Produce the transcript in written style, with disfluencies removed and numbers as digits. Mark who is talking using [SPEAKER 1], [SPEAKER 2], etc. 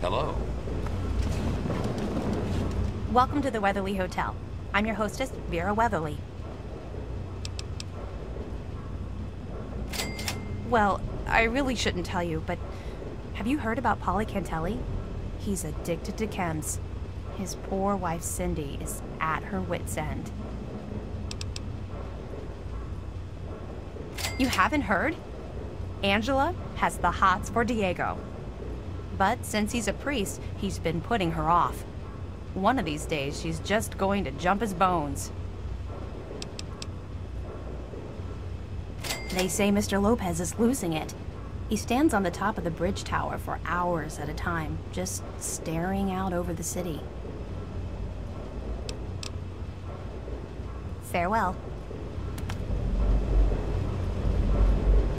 [SPEAKER 1] Hello.
[SPEAKER 2] Welcome to the Weatherly Hotel. I'm your hostess, Vera Weatherly. Well, I really shouldn't tell you, but have you heard about Polly Cantelli? He's addicted to chems. His poor wife Cindy is at her wit's end. You haven't heard? Angela has the hots for Diego. But since he's a priest, he's been putting her off. One of these days, she's just going to jump his bones. They say Mr. Lopez is losing it. He stands on the top of the bridge tower for hours at a time, just staring out over the city. Farewell.